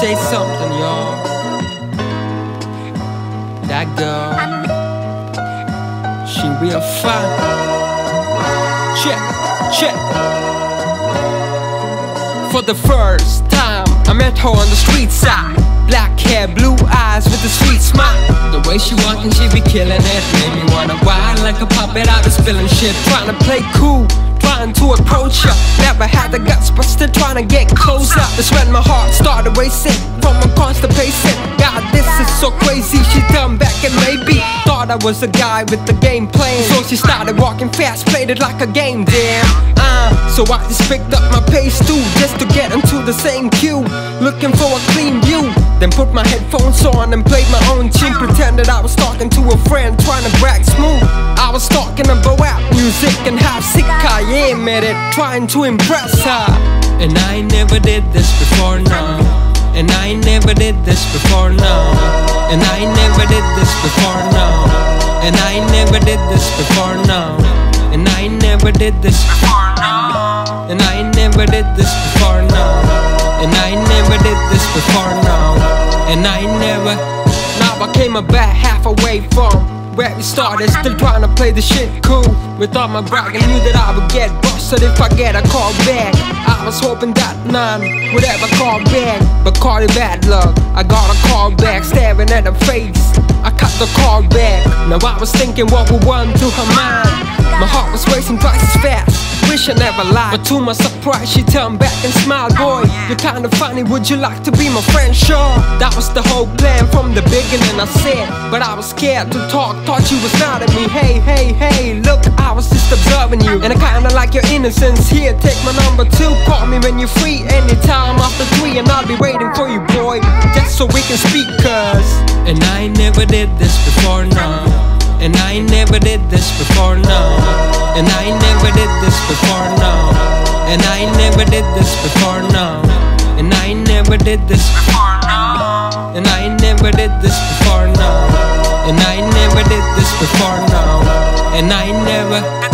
say something, y'all. That girl, she real fine. Check. For the first time, I met her on the street side. Black hair, blue eyes with a sweet smile. The way she walkin', she be killing it. Made me wanna ride like a puppet. I was spilling shit, trying to play cool, trying to approach her. Never had the guts, but still trying to get closer. That's when my heart started racing from a constant pacing. God, this is so crazy. She turned back and maybe thought I was a guy with the game playing. So she started walking fast, played it like a game, damn. So I just picked up my pace too, just to get into the same queue, looking for a clean view. Then put my headphones on and played my own tune. Pretended I was talking to a friend, trying to brag smooth. I was talking about rap music and how sick I am at it, trying to impress her. And I never did this before, no. And I never did this before, no. And I never did this before, no. And I never did this before, no. And I never did this before, no. And I never did this before, no. And I never did this before, no. And I never. Now I came about halfway from where we started, still trying to play the shit cool. With all my bragging, knew that I would get busted if I get a call back. I was hoping that none would ever call back, but call it bad luck. I got a call back, staring at her face. I cut the call back. Now I was thinking what would run through her mind. My heart was racing twice as fast. Wish I never lied, but to my surprise she turned back and smiled. Boy, you're kinda funny, would you like to be my friend? Sure, that was the whole plan from the beginning, I said. But I was scared to talk, thought you was mad at me. Hey, look, I was just observing you, and I kinda like your innocence. Here, take my number 2, call me when you're free, anytime after 3, and I'll be waiting for you, boy, just so we can speak, cause. And I never did this before, no. And I never did this before, no. And I never did this before, no. And I never did this before, no. And I never did this before, no. And I never did this before, no. And I never did this before, no. And I never